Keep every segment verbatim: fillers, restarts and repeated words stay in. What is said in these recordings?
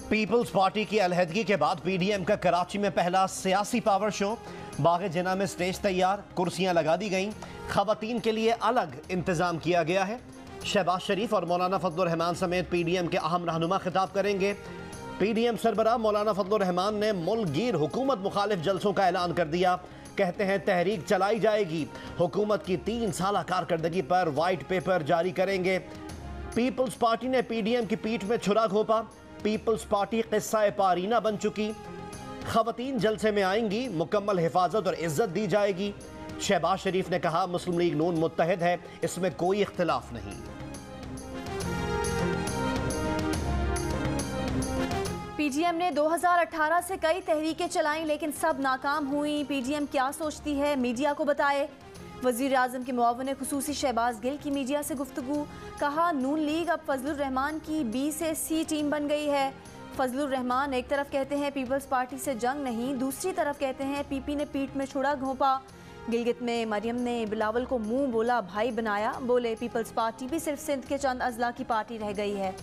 Peoples party की अलहदगी के बाद पीडीएम का कराची में पहला सियासी पावर शो। बाग़ जिना में स्टेज तैयार, कुर्सियां लगा दी गईं, खवातीन के लिए अलग इंतजाम किया गया है। शहबाज शरीफ और मौलाना फजलुर रहमान समेत पीडीएम के अहम रहनुमा खिताब करेंगे। पीडीएम सरबराह मौलाना फजलुर रहमान ने मुल्कगीर हुकूमत मुखालिफ जलसों का ऐलान कर दिया। कहते हैं तहरीक चलाई जाएगी, हुकूमत की तीन साल कारकर्दगी पर वाइट पेपर जारी करेंगे। पीपल्स पार्टी ने पीडीएम की पीठ में छुरा घोंपा, पीपल्स पार्टी किस्सा पारीना बन चुकी। खवातीन जलसे में आएंगी, मुकम्मल हिफाजत और इज्जत दी जाएगी। शहबाज शरीफ ने कहा मुस्लिम लीग नून मुत्तहिद है, इसमें कोई इख्तिलाफ नहीं। पीडीएम ने दो हज़ार अठारह से कई तहरीकें चलाईं लेकिन सब नाकाम हुई। पीडीएम क्या सोचती है, मीडिया को बताए। वज़ीर आज़म के मुआविन खुसूसी शहबाज गिल की मीडिया से गुफ्तगू। कहा नून लीग अब फजलुर रहमान की बी से सी टीम बन गई है। फजलुर रहमान एक तरफ कहते हैं पीपल्स पार्टी से जंग नहीं, दूसरी तरफ कहते हैं पीपी ने पीठ में छुड़ा घोंपा। गिलगित में मरियम ने बिलावल को मुंह बोला भाई बनाया। बोले पीपल्स पार्टी भी सिर्फ सिंध के चंद अजला की पार्टी रह गई है।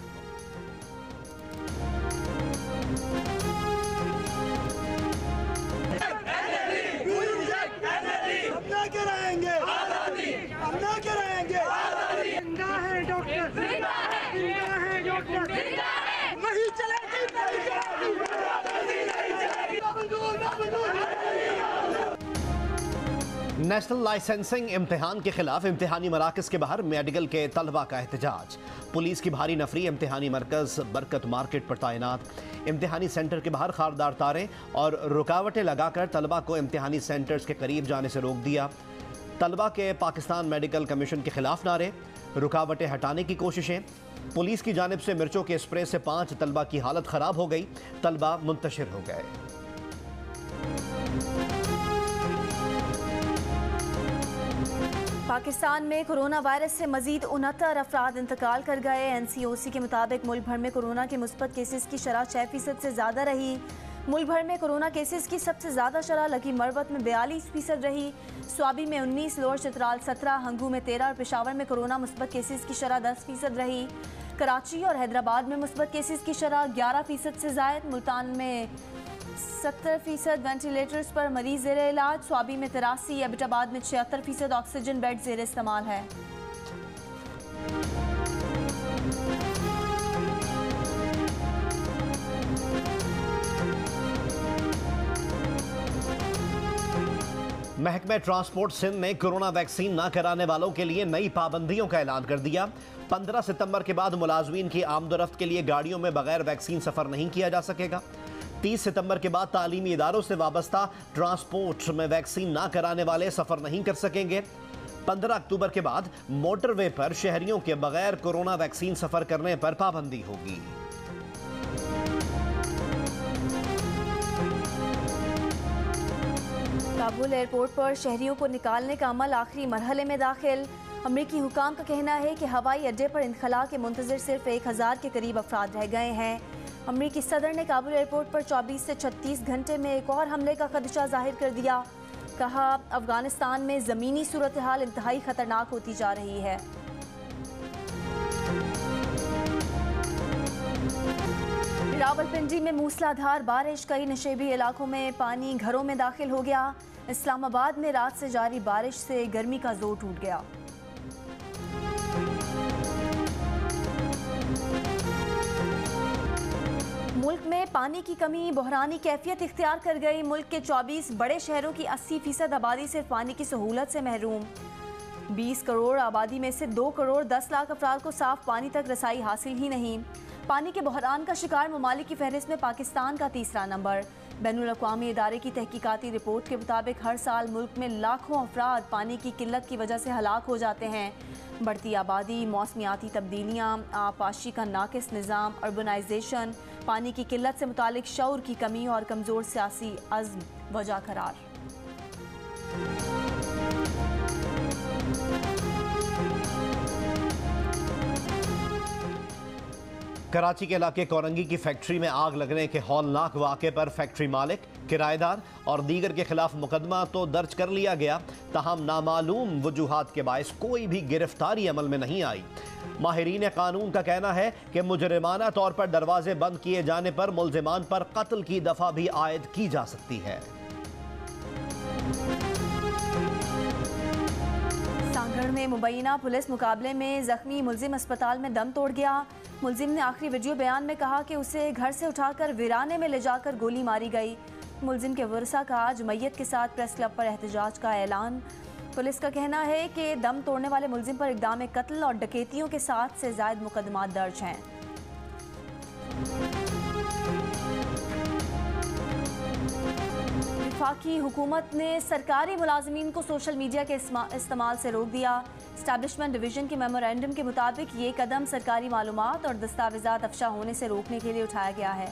नेशनल लाइसेंसिंग इम्तिहान के खिलाफ इम्तिहानी मराकज के बाहर मेडिकल के तलबा का एहतजाज। पुलिस की भारी नफरी इम्तिहानी मरकज बरकत मार्केट पर तैनात। इम्तिहानी सेंटर के बाहर खारदार तारे और रुकावटें लगाकर तलबा को इम्तिहानी सेंटर्स के करीब जाने से रोक दिया। तलबा के पाकिस्तान मेडिकल कमीशन के खिलाफ नारे, रुकावटें हटाने की कोशिशें। पुलिस की जानिब से मिर्चों के स्प्रे से पाँच तलबा की हालत ख़राब हो गई, तलबा मुंतशिर हो गए। पाकिस्तान में कोरोना वायरस से मजीद उनहत्तर अफराद इंतकाल कर गए। एन सी ओ सी के मुताबिक मुल्क भर में कोरोना के मुस्बत केसेस की शरह छः फीसद से ज़्यादा रही। मुल्क भर में कोरोना केसेस की सबसे ज़्यादा शरह लकी मरबत में बयालीस फीसद रही। स्वाबी में उन्नीस, लोअर चतराल सत्रह, हंगू में तेरह और पेशावर में कोरोना मुस्बत केसेस की शरह दस फीसद रही। कराची और हैदराबाद में मुस्बत केसेस की शरह ग्यारह फीसद से ज़ायद। मुल्तान में सत्तर फीसद वेंटिलेटर्स पर मरीज ज़ेर इलाज। स्वाबी में तिरासी, एबटाबाद में छिहत्तर फीसद ऑक्सीजन बेड ज़ेर इस्तेमाल है। महकमे ट्रांसपोर्ट सिंध ने कोरोना वैक्सीन न कराने वालों के लिए नई पाबंदियों का ऐलान कर दिया। पंद्रह सितंबर के बाद मुलाजमीन की आमदोरफ्त के लिए गाड़ियों में बगैर वैक्सीन सफर नहीं किया जा सकेगा। तीस सितंबर के बाद तालीमी इदारों से वाबस्ता ट्रांसपोर्ट में वैक्सीन न कराने वाले सफर नहीं कर सकेंगे। पंद्रह अक्टूबर के बाद मोटरवे पर शहरियों के बगैर कोरोना वैक्सीन सफर करने पर पाबंदी होगी। काबुल एयरपोर्ट पर शहरियों को निकालने का अमल आखिरी मरहले में दाखिल। अमरीकी हुकाम का कहना है कि हवाई अड्डे पर इनखला के मुंतजर सिर्फ एक हज़ार के करीब अफराद रह गए हैं। अमरीकी सदर ने काबुल एयरपोर्ट पर चौबीस से छत्तीस घंटे में एक और हमले का खदशा जाहिर कर दिया। कहा अफगानिस्तान में ज़मीनी सूरत हाल इंतहाई खतरनाक होती जा रही है। रावलपिंडी में मूसलाधार बारिश, कई नशेबी इलाकों में पानी घरों में दाखिल हो गया। इस्लामाबाद में रात से जारी बारिश से गर्मी का जोर टूट गया। मुल्क में पानी की कमी बहरानी कैफियत इख्तियार कर गई। मुल्क के चौबीस बड़े शहरों की अस्सी फीसद आबादी सिर्फ पानी की सहूलत से महरूम। बीस करोड़ आबादी में से दो करोड़ दस लाख अफराद को साफ पानी तक रसाई हासिल ही नहीं। पानी के बहरान का शिकार ममालिक की फहरिस्त में पाकिस्तान का तीसरा नंबर। बैनुल अक़वामी इदारे की तहकीकाती रिपोर्ट के मुताबिक हर साल मुल्क में लाखों अफराद पानी की किल्लत की वजह से हलाक हो जाते हैं। बढ़ती आबादी, मौसमियाती तब्दीलियाँ, आबपाशी का नाकिस निज़ाम, अर्बनाइजेशन, पानी की किल्लत से मुतालिक शऊर की कमी और कमज़ोर सियासी अज़्म वजह करार। कराची के इलाके कोरंगी की फैक्ट्री में आग लगने के हौलनाक वाक़े पर फैक्ट्री मालिक, किराएदार और दीगर के खिलाफ मुकदमा तो दर्ज कर लिया गया, ताहम नामालूम वजूहात के बायस कोई भी गिरफ्तारी अमल में नहीं आई। माहिरीन कानून का कहना है कि मुजरिमाना तौर पर दरवाजे बंद किए जाने पर मुल्जिमान पर कत्ल की दफा भी आयद की जा सकती है। सांगड़ में मुबैना पुलिस मुकाबले में जख्मी मुल्जिम अस्पताल में दम तोड़ गया। मुल्जिम ने आखिरी वीडियो बयान में कहा कि उसे घर से उठाकर वीराने में ले जाकर गोली मारी गई। मुल्जिम के वर्सा का आज मैयत के साथ प्रेस क्लब पर एहतजाज का ऐलान। पुलिस का कहना है कि दम तोड़ने वाले मुल्जिम पर इक़दाम कत्ल और डकैतियों के साथ से ज़ायद मुकदमा दर्ज हैं। वफाकी हुकूमत ने सरकारी मुलाजमीन को सोशल मीडिया के इस्तेमाल से रोक दिया। एस्टैब्लिशमेंट डिवीज़न के मेमोरेंडम के मुताबिक ये कदम सरकारी मालूमात और दस्तावेज़ात अफशा होने से रोकने के लिए उठाया गया है।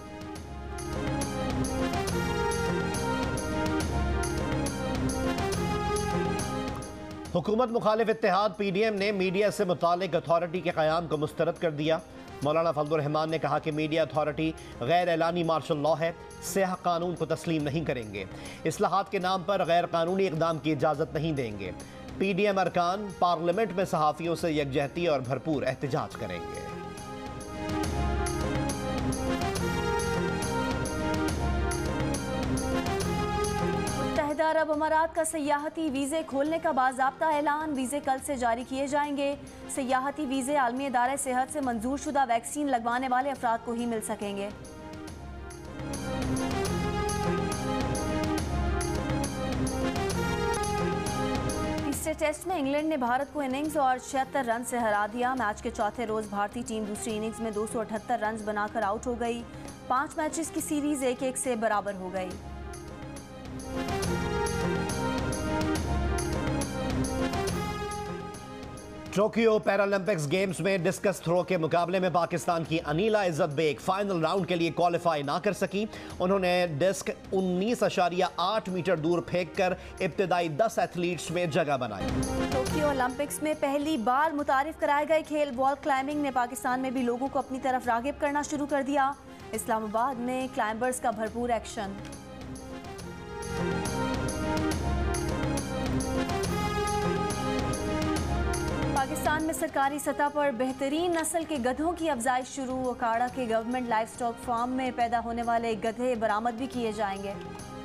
हुकूमत मुखालिफ इत्तेहाद पी डी एम ने मीडिया से मुतालिक अथॉरिटी के क़याम को मुस्तरद कर दिया। मौलाना फजलुर रहमान ने कहा कि मीडिया अथॉरिटी गैर एलानी मार्शल लॉ है, स्याह कानून को तस्लीम नहीं करेंगे, इस्लाहात के नाम पर गैर कानूनी इक़दाम की इजाज़त नहीं देंगे। पी डी एम अरकान पार्लियामेंट में सहाफ़ियों से यकजहती और भरपूर एहतजाज करेंगे। मुत्तहिदा अरब अमारात का सयाहती वीज़े खोलने का बाज़ाब्ता ऐलान। वीज़े कल से जारी किए जाएंगे। सयाहती वीज़े आलमी इदारे सेहत से मंजूर शुदा वैक्सीन लगवाने वाले अफराद को ही मिल सकेंगे। तीसरे टेस्ट में इंग्लैंड ने भारत को इनिंग्स और छिहत्तर रन से हरा दिया। मैच के चौथे रोज भारतीय टीम दूसरी इनिंग्स में दो सौ अठहत्तर रन बनाकर आउट हो गई। पांच मैचेस की सीरीज एक एक से बराबर हो गई। टोक्यो पैरालंपिक्स गेम्स में डिस्कस थ्रो के मुकाबले में पाकिस्तान की अनीला इज्जत बेग फाइनल राउंड के लिए क्वालिफाई ना कर सकी। उन्होंने डिस्क उन्नीस अशारिया आठ मीटर दूर फेंककर इब्तिदाई दस एथलीट्स में जगह बनाई। टोक्यो ओलंपिक्स में पहली बार मुतारिफ कराए गए खेल वॉल क्लाइंबिंग ने पाकिस्तान में भी लोगों को अपनी तरफ रागिब करना शुरू कर दिया। इस्लामाबाद में क्लाइंबर्स का भरपूर एक्शन। पाकिस्तान में सरकारी सतह पर बेहतरीन नस्ल के गधों की अफजाइश शुरू। अखाड़ा के गवर्नमेंट लाइव स्टॉक फार्म में पैदा होने वाले गधे बरामद भी किए जाएंगे।